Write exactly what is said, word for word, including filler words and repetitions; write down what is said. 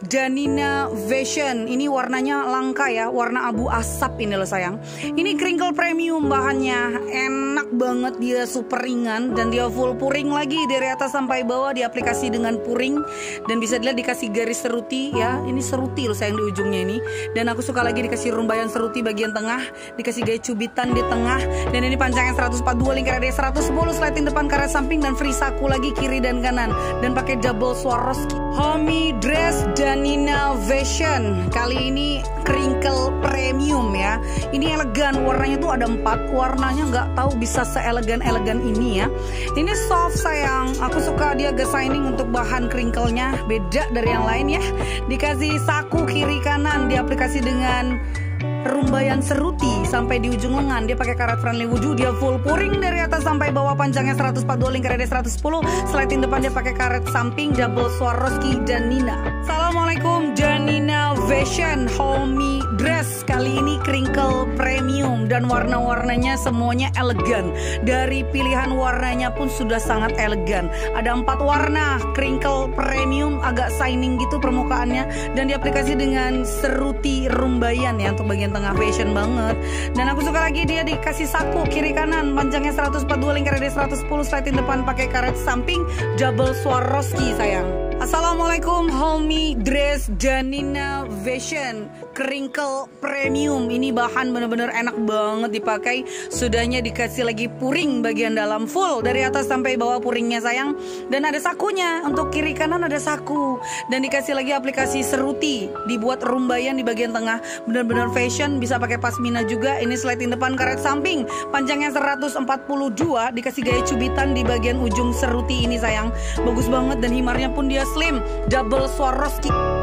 Danina Fashion. Ini warnanya langka ya, warna abu asap ini loh sayang. Ini crinkle premium bahannya, enak banget, dia super ringan dan dia full puring lagi dari atas sampai bawah, diaplikasi dengan puring dan bisa dilihat dikasih garis seruti ya. Ini seruti loh sayang di ujungnya ini. Dan aku suka lagi dikasih rumbayan seruti bagian tengah, dikasih gaya cubitan di tengah, dan ini panjangnya seratus empat puluh dua, lingkar radius seratus sepuluh, sliding depan karet samping dan free saku lagi kiri dan kanan, dan pakai double Swarovski. Homey dress Danina Fashion. Kali ini crinkle premium ya. Ini elegan, warnanya tuh ada empat, warnanya nggak tahu bisa seelegan-elegan ini ya. Ini soft sayang, aku suka dia agak shining untuk bahan crinkle-nya, beda dari yang lain ya. Dikasih saku kiri kanan, diaplikasi dengan rumbayan seruti sampai di ujung lengan. Dia pakai karet friendly wujud, dia full puring dari atas sampai bawah, panjangnya seratus empat puluh dua, lingkar radius seratus sepuluh, sliding depan dia pakai karet samping double Swarovski Danina. Assalamualaikum, Danina Fashion Homey dress. Kali ini crinkle premium dan warna-warnanya semuanya elegan. Dari pilihan warnanya pun sudah sangat elegan. Ada empat warna, crinkle premium, agak shining gitu permukaannya, dan diaplikasi dengan seruti rumbayan ya untuk bagian tengah, fashion banget. Dan aku suka lagi dia dikasih saku kiri kanan, panjangnya seratus empat puluh dua, lingkar radius seratus sepuluh, sliding depan pakai karet samping double Swarovski sayang. Assalamualaikum, Homey dress Danina Fashion crinkle premium. Ini bahan bener-bener enak banget dipakai. Sudahnya dikasih lagi puring bagian dalam full dari atas sampai bawah puringnya sayang. Dan ada sakunya, untuk kiri kanan ada saku. Dan dikasih lagi aplikasi seruti, dibuat rumbayan di bagian tengah. Bener-bener fashion, bisa pakai pasmina juga. Ini sliding depan karet samping, panjangnya seratus empat puluh dua, dikasih gaya cubitan di bagian ujung seruti ini sayang. Bagus banget dan himarnya pun dia slim double Swarovski.